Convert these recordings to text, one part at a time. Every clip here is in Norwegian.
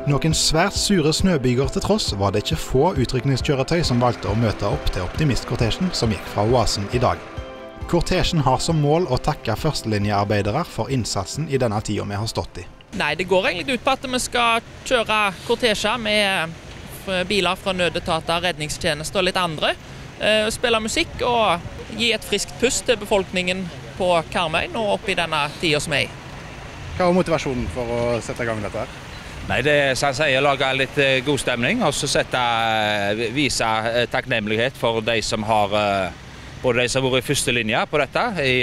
Noen svært sure snøbyger til tross var det ikke få utrykningskjøretøy som valgte å møte opp til optimistkortesjen som gikk fra Oasen i dag. Kortesjen har som mål å takke førstelinjearbeidere for innsatsen i denne tiden vi har stått i. Nei, det går egentlig ut på at vi skal kjøre kortesjer med biler fra nødetater, redningstjeneste og litt andre. Spille musikk og gi et friskt pust til befolkningen på Karmøy nå oppe i denne tiden som er i. Hva var motivasjonen for å sette i gang dette her? Nei, det er som jeg sier, lage litt god stemning og så vise takknemlighet for de som har, både de som har vært i første linje på dette,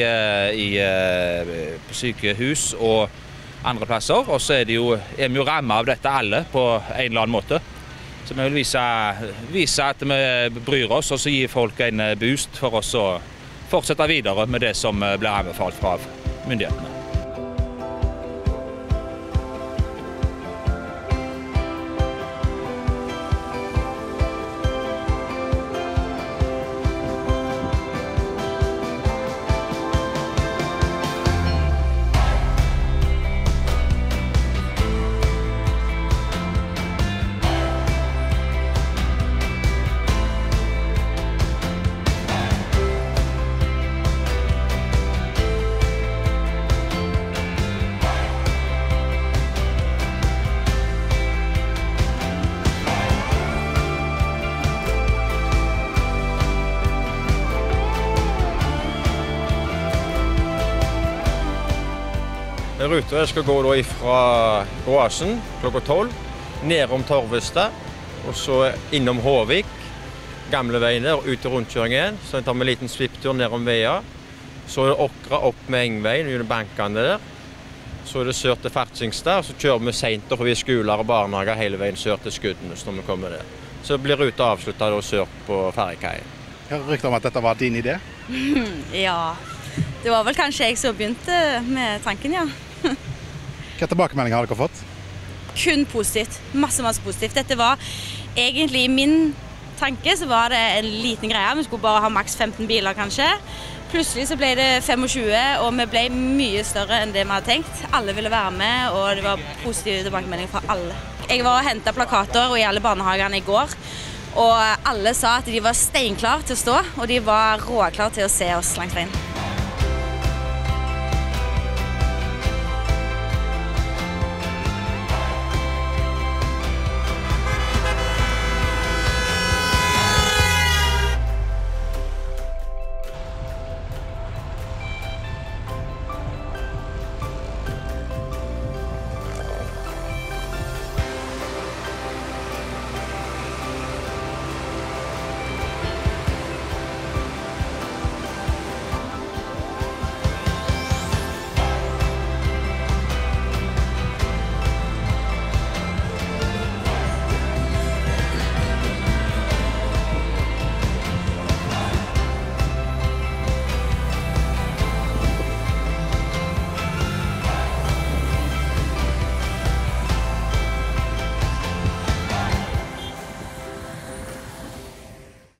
på sykehus og andre plasser. Og så er vi jo rammet av dette alle på en eller annen måte. Så vi vil vise at vi bryr oss og så gi folk en boost for oss å fortsette videre med det som blir anbefalt fra myndighetene. Ruta skal gå fra Oasen klokka 12, nedom Torvestad, og så innom Håvik, gamle veien der, ut til rundkjøringen. Så tar vi en liten svipptur nedom Vea. Så er det Åkra opp med Engveien, under bankene der. Så er det sør til Fartsingstad, og så kjører vi sent forbi skoler og barnehager hele veien sør til Skudenes når vi kommer der. Så blir ruta avsluttet sør på Ferjekaien. Jeg har ryktet om at dette var din idé? Ja, det var vel kanskje jeg som begynte med tanken, ja. Hva tilbakemeldinger har dere fått? Kun positivt. Masse positivt. Dette var egentlig min tanke, så var det en liten greie. Vi skulle bare ha maks 15 biler kanskje. Plutselig så ble det 25, og vi ble mye større enn det vi hadde tenkt. Alle ville være med, og det var positive tilbakemeldinger fra alle. Jeg var og hentet plakater i alle barnehagene i går, og alle sa at de var steinklar til å stå, og de var råklar til å se oss langs veien.